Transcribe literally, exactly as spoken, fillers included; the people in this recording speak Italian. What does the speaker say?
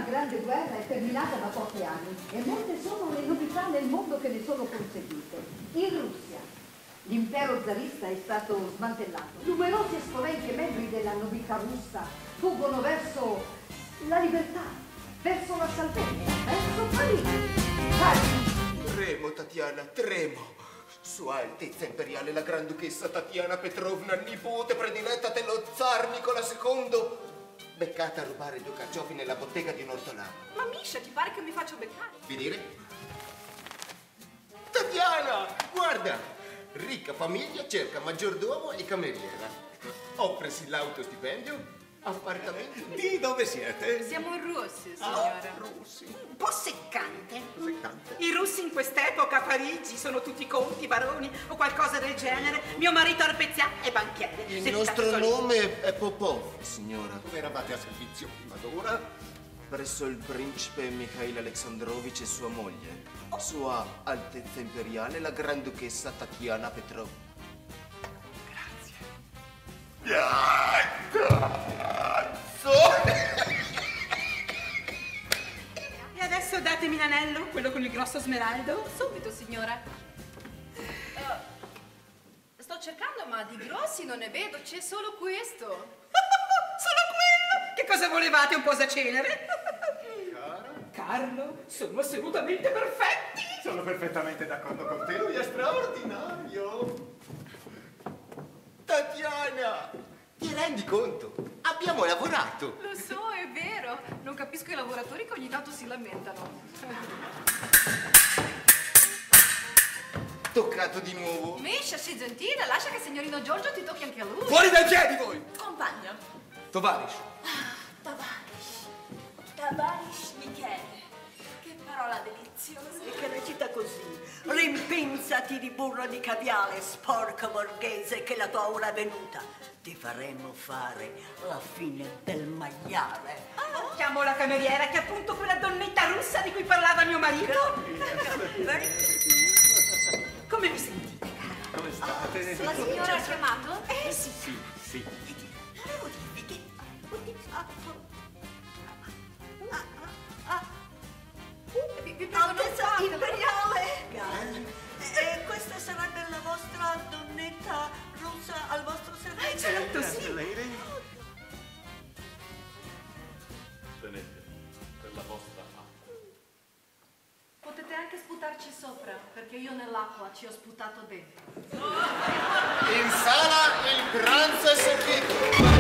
grande guerra è terminata da pochi anni e molte sono le novità nel mondo che ne sono conseguite. In Russia l'impero zarista è stato smantellato. Numerosi esponenti e membri della nobiltà russa fuggono verso la libertà, verso la salvezza, verso Parigi. Parigi. Tremo, Tatiana, tremo. Sua Altezza Imperiale la Granduchessa Tatiana Petrovna, nipote prediletta dello zar Nicola secondo, beccata a rubare due carciofi nella bottega di un ortolano. Ma Misha, ti pare che mi faccio beccare? Vedere? Tatiana, guarda! Ricca famiglia cerca maggiordomo e cameriera. Offresi l'autostipendio, appartamenti. Di dove siete? Siamo russi, signora. Ah, russi. Un po' seccante. Seccante. I russi in quest'epoca a Parigi sono tutti conti, baroni o qualcosa del genere. Mio marito Arpezia è banchiere. Il Dedicato nostro solo- nome è Popov, signora. Dove eravate a servizio prima d'ora? Presso il principe Mikhail Alexandrovich e sua moglie, Sua Altezza Imperiale la Granduchessa Tatiana Petrovna. E adesso datemi l'anello, quello con il grosso smeraldo. Subito, signora. Eh, sto cercando, ma di grossi non ne vedo, c'è solo questo. Solo quello! Che cosa volevate, un posacenere? Cara? Carlo, sono assolutamente perfetti! Sono perfettamente d'accordo con te, lui è straordinario. Tatiana, ti rendi conto? Abbiamo lavorato. Lo so, è vero. Non capisco i lavoratori che ogni tanto si lamentano. Toccato di nuovo. Misha, sii gentile, lascia che il signorino Giorgio ti tocchi anche a lui. Fuori dai piedi voi! Compagno. Tovarish. Tavarish. Tavarish Michele. Che parola deliziosa. E che recita così: rimpinzati di burro di caviale, sporco borghese, che la tua ora è venuta. Ti faremo fare la fine del maiale. Ah, chiamo la cameriera, che è appunto quella donnetta russa di cui parlava mio marito. Come vi sentite, cara? Come state? La signora ha chiamato? Eh sì. Sì, sì. Volevo dirvi che ho fatto. Vi, vi prego, non Altezza fatelo. imperiale! E questa sarebbe la vostra donnetta russa al vostro servizio? Certo, sì. Lady. Tenete per la vostra acqua. Potete anche sputarci sopra, perché io nell'acqua ci ho sputato dentro. In sala il pranzo è servito.